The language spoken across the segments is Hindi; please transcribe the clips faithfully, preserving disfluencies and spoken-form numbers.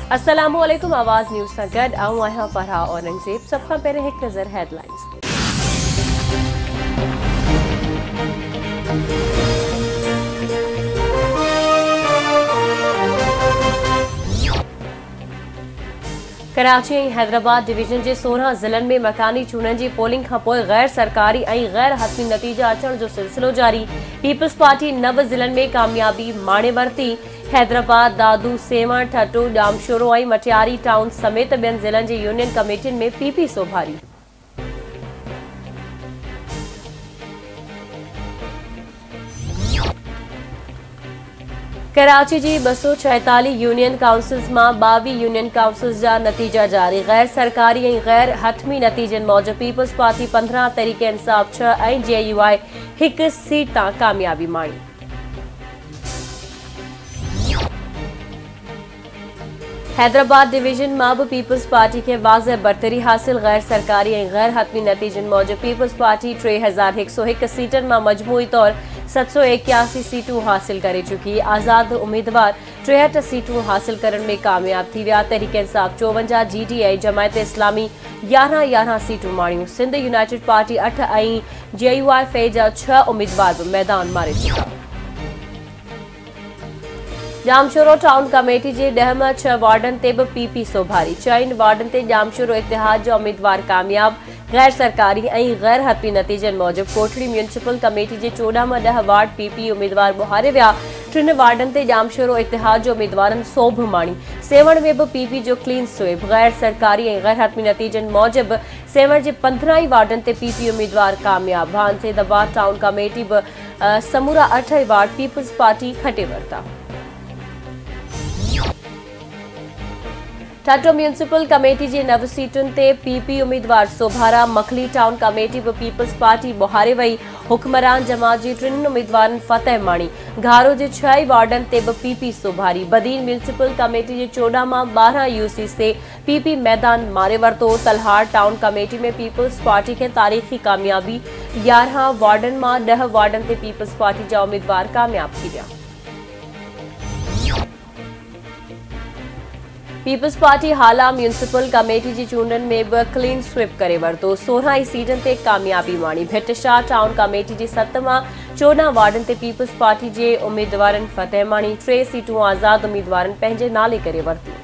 अस्सलामु अलैकुम आवाज़ न्यूज़ सां गॾु आऊं आहियां फरहा औरंगज़ेब। सभ खां पहिरियों हिकु नज़र हेडलाइंस ते। कराची ऐं हैदराबाद डिवीज़न जे सोरहं ज़िलनि में मकानी चूंडनि जी पोलिंग खां पोइ गैर सरकारी ऐं गैर हतमी नतीजा अचण जो सिलसिलो जारी। पीपल्स पार्टी नव ज़िलनि में कामयाबी माणे वरिती। हैदराबाद, दादू, सेवण, ठटो, जामशोरो ऐं मटियारी टाउन समेत ॿियनि ज़िलनि जे यूनियन कमेटियुनि में पीपी सोभारी। कराची जी ॿ सौ छाएतालीह यूनियन काउंसिल्स मां ॿावीह यूनियन काउंसिल्स जा नतीजा जारी। गैर सरकारी ऐं गैर हतमी नतीजनि मूजिबि पीपल्स पार्टी पंद्रहं, तहरीक इंसाफ छह ऐं जे यू आई हिकु सीट तां कामयाबी माणी। हैदराबाद डिवीज़न मां बि पीपल्स पार्टी खे वाज़ह बरतरी हासिल। गैर सरकारी ऐं गैर हतमी नतीजनि मूजिबि पीपल्स पार्टी टे हज़ार हिकु सौ हिकु सीटनि मां मजमूई तौर सत सौ इक्यासी सीटूं हासिल करे चुकी। आज़ाद उम्मीदवार टेहठि सीटूं हासिल करण में कामयाब थी विया। तहरीक इंसाफ चोवंजाह, जी डी ऐं जमायत इस्लामी यारहं यारहं सीटूं माणियूं। सिंध यूनाइटेड पार्टी अठ ऐं जे यू आई फे जा छह उम्मीदवार बि मैदान मारे चुका। जामशोरो टाउन कमेटी जे ॾह मां छह वार्डनि ते बि पीपी सोभारी। चइनि वार्डनि ते जामशोरो इतिहाद जा उम्मीदवार कामयाब। गैर सरकारी ऐं गैर हतमी नतीजनि मूजिबि कोठड़ी म्यूनिसिपल कमेटी जे चोॾहं मां ॾह वार्ड पीपी उम्मीदवार ॿुहारे विया। टिनि वार्डनि ते जामशोरो इतिहाद जो उम्मीदवारनि सोभ माणी। सेवण में बि पीपी जो क्लीन स्वीप। गैर सरकारी ऐं गैर हतमी नतीजनि मूजिबि सेवण जे पंद्रहं ई वार्डनि ते पीपी उम्मीदवार कामयाब। भानसेदाबाद टाउन कमेटी बि समूरा अठ वार्ड पीपल्स पार्टी खटे वरिता। ठटो म्यूनिसिपल कमेटी जे नव सीटुनि ते पीपी उम्मीदवार सोभारा। मखली टाउन कमेटी बि पीपल्स पार्टी ॿुहारे वई। हुक्मरान जमात जी टिनि उम्मीदवारनि फतह माणी। घारो जे छह ई वार्डनि ते बि पीपी सोभारी। बदीन म्यूनिसिपल कमेटी जे चोॾहं मां ॿारहं यूसीस ते पीपी मैदान मारे वरितो। तलहार टाउन कमेटी में पीपल्स पार्टी खे तारीख़ी कामयाबी। यारहं वार्डनि मां ॾह वार्डनि ते पीपल्स पार्टी जा उम्मीदवार कामयाब थी विया। People's Party Hala municipal committee जी चूंडनि में बि क्लीन स्वीप करे वरितो। सोरहं ई सीटनि ते कामयाबी माणी। भिटशाह टाउन कमेटी जी सत मां चोॾहं वार्डनि ते पीपल्स पार्टी जे उम्मीदवारनि फतह माणी। टे सीटूं आज़ाद उम्मीदवारनि पंहिंजे नाले करे वरितियूं।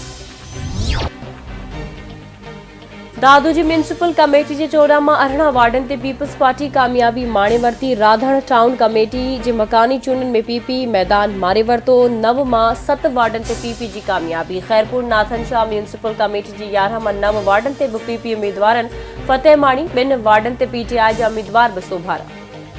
दादू जी म्यूनिसिपल कमेटी जे चोॾहं मां अरिड़हं वार्डनि ते पीपल्स पार्टी कामयाबी माणे वरिती। राधण टाउन कमेटी जे मकानी चूंडनि में पीपी मैदान मारे वरितो। नव मां सत वार्डनि ते पीपी जी कामयाबी। खैरपुर नाथन शाह म्यूनिसिपल कमेटी जी यारहं मां नव वार्डनि ते बि पीपी उम्मीदवारनि फतह माणी। ॿिनि वार्डनि ते पीटीआई जा उम्मीदवार बि सोभारा।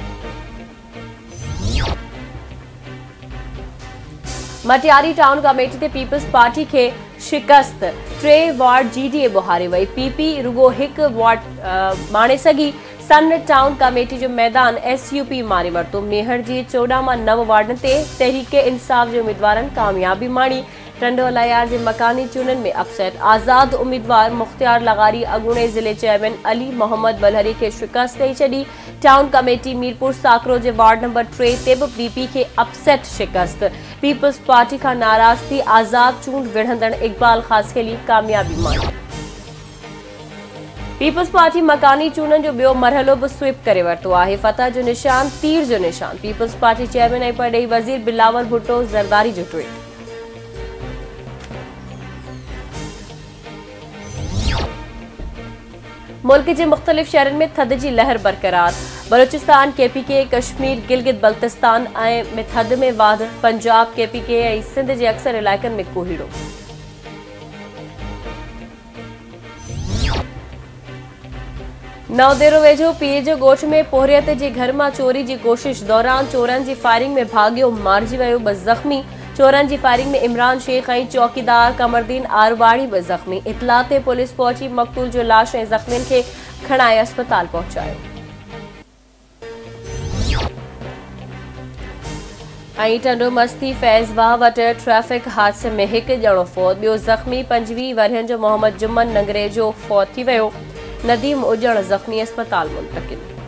मटियारी टाउन कमेटी ते पीपल्स पार्टी खे शिकस्त। टे वार्ड जी डी ए ॿुहारे वई। पीपी रुगो हिकु वार्ड माणे सघी। सन टाउन कमेटी जो मैदान एस यू पी मारे वरितो। मेहर जी चोॾहं मां नव वार्डनि ते तहरीक इंसाफ जे उम्मीदवारनि कामयाबी माणी। टंडो अलायार जे मकानी चूंडनि में अपसेट। आज़ाद उम्मीदवार मुख्तियार लगारी अॻूणे ज़िले चेयरमैन अली मोहम्मद बलहरी खे शिकस्त ॾेई छॾी। टाउन कमेटी मीरपुर साकरो जे वार्ड नंबर टे ते बि पीपी खे अपसेट शिकस्त। पीपल्स पार्टी खां नाराज़ थी आज़ाद चूंड विढ़ंदड़ इक़बाल ख़ासखेली कामयाबी माणी। पीपल्स पार्टी मकानी चूंडनि जो ॿियो मरहलो बि स्वीप करे वरितो आहे। फतह जो निशान तीर जो निशान। पीपल्स पार्टी चेयरमैन ऐं परॾेही वज़ीर बिलावल भुट्टो ज़रदारी जो ट्वीट। मुल्क जे मुख़्तलिफ़ शहरनि में थधि जी लहर बरक़रार। बलूचिस्तान के पी के, कश्मीर, गिलगित बल्तिस्तान ऐं में थधि में वाध। पंजाब, के पी के ऐं सिंध जे अक्सर इलाइक़नि में कोहीड़ो। नवदेरो वेझो पीर जो ॻोठ में पोहरियत जे घर मां चोरी जी कोशिश दौरान चोरनि जी फायरिंग में भाॻियो मारिजी वियो। ॿ ज़ख़्मी। चोरनि जी फायरिंग में इमरान शेख ऐं चौकीदार कमरदीन आरवाड़ी बि ज़ख़्मी। इतला ते पुलिस पहुची मक़तूल जो लाश ऐं ज़ख़्मियुनि खे खणाए अस्पताल पहुचायो। ऐं टंडो मस्ती फैज़वाह वटि ट्रैफ़िक हादसे में हिकु ॼणो फ़ौत। ॿियो ज़ख़्मी पंजवीह वरियनि जो मोहम्मद जुम्मन नंगरे जो फ़ौत थी वियो। नदीम उजड़ ज़ख़्मी अस्पताल मुंतक़िल।